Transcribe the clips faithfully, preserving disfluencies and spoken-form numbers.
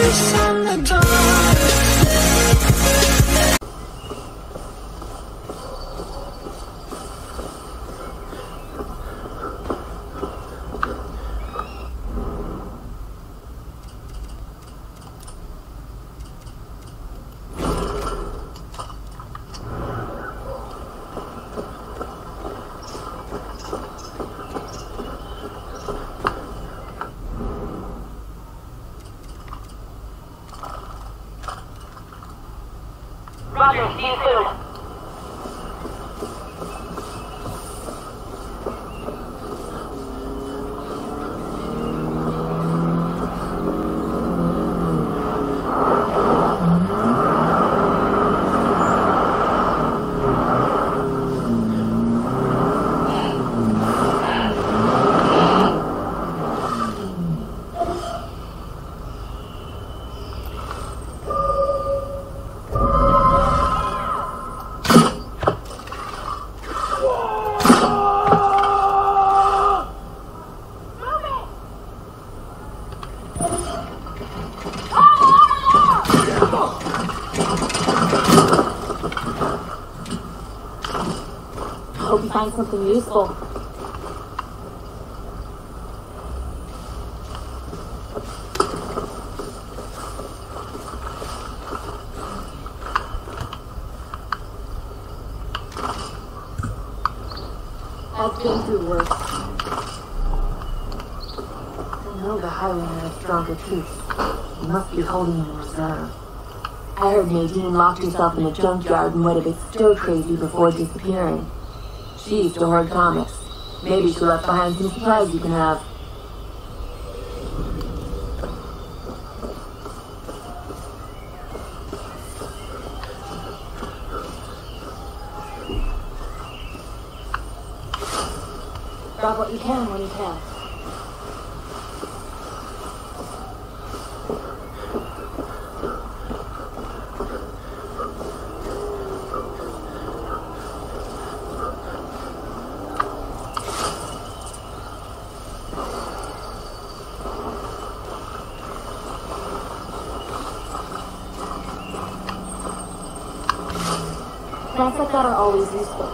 face in the dark. Roger, see you soon. Find something useful. I've been through worse. I know the Highwaymen have stronger troops. They must be holding in reserve. I heard Nadine locked herself in a junkyard and went a bit stir-crazy before disappearing. She used to hoard comics. Maybe she left behind some supplies you can have. Grab what you can when you can. Plants like that are always useful.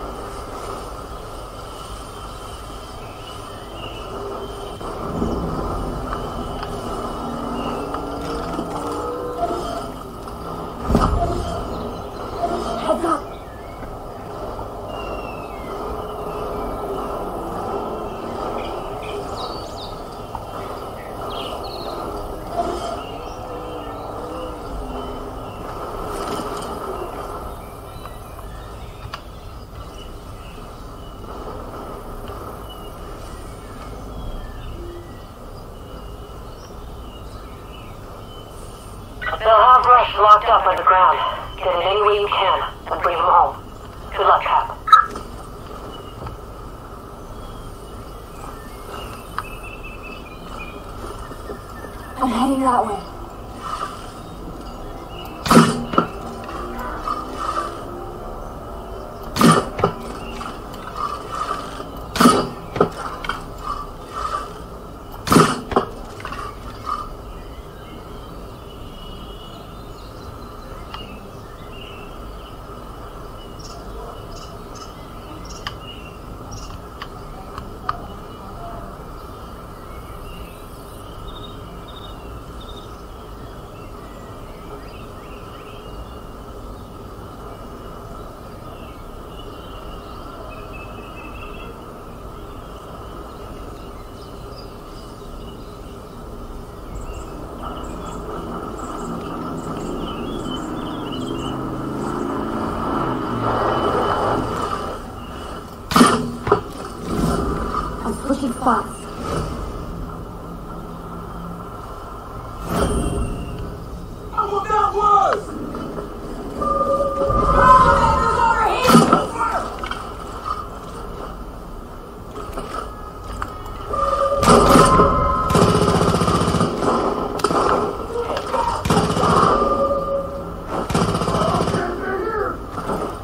Heads up! They'll have Rush locked up underground. Get in any way you can, and bring him home. Good luck, Cap. I'm heading that way. Pushing spots. What that was!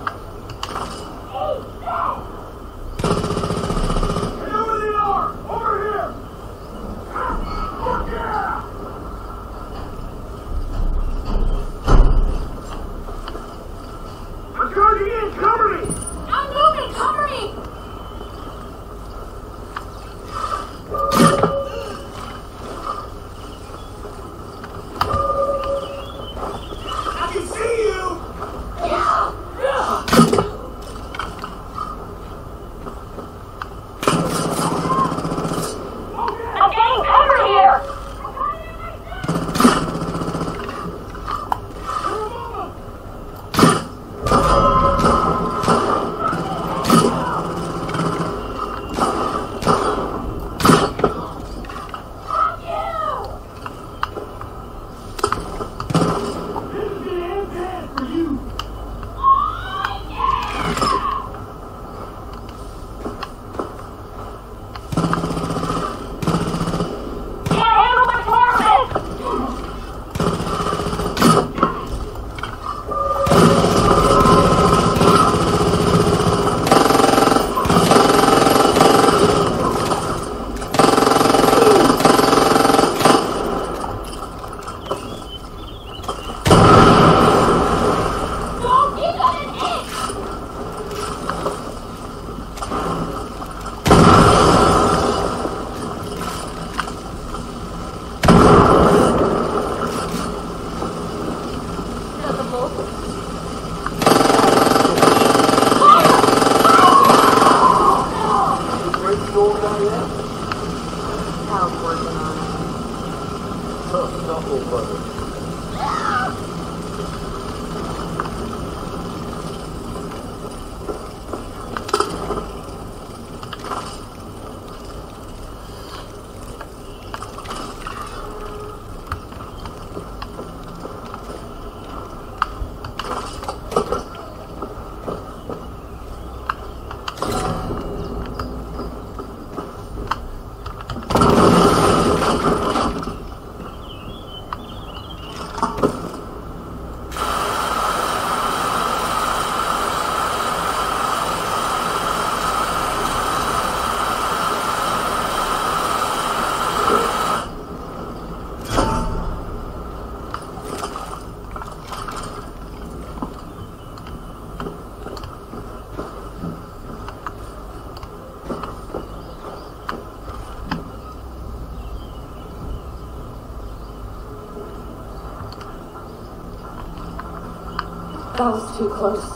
Over couple, brother. That was too close.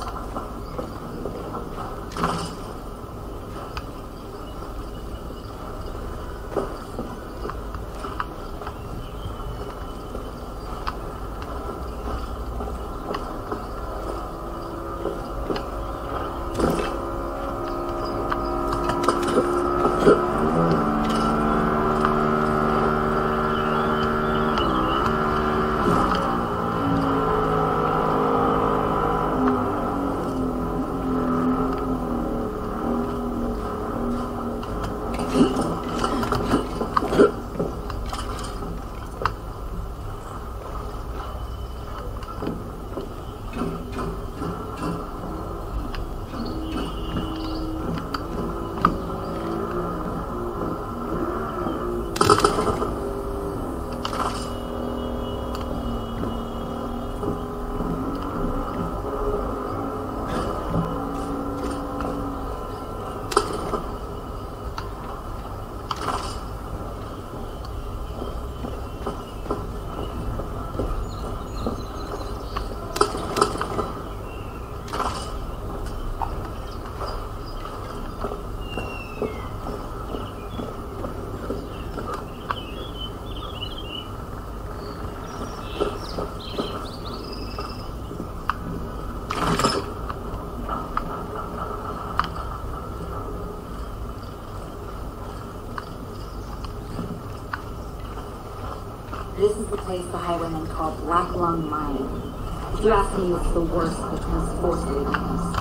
This is the place the highwaymen call Black Lung Mine. If you ask me, it's the worst of the forcefully mines.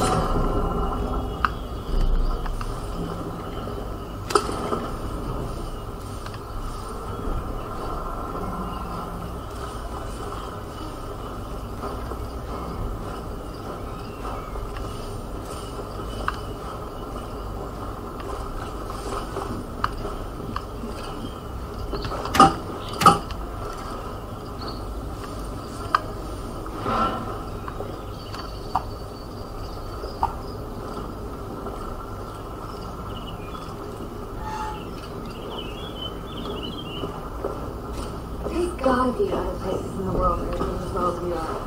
Gotta be other places in the world that are doing as well as we are.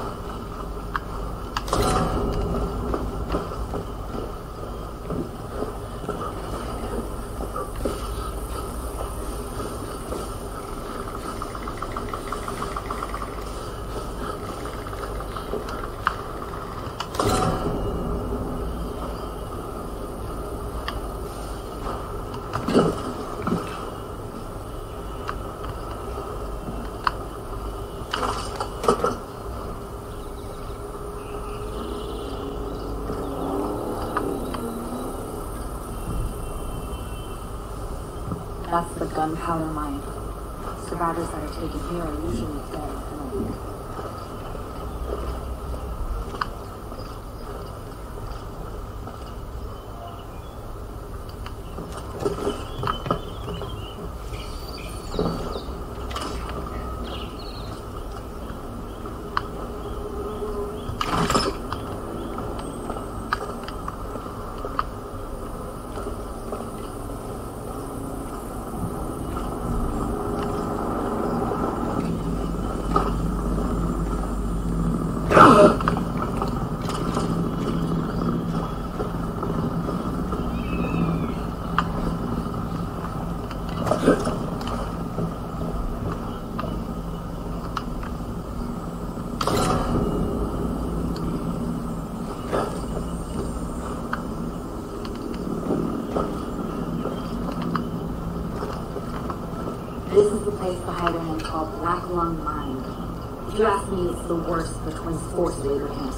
That's the gunpowder mine. Survivors that are taken here are usually dead in a week. No! called Black Lung Mine. If you ask me, it's the worst the Twins Force lubricants.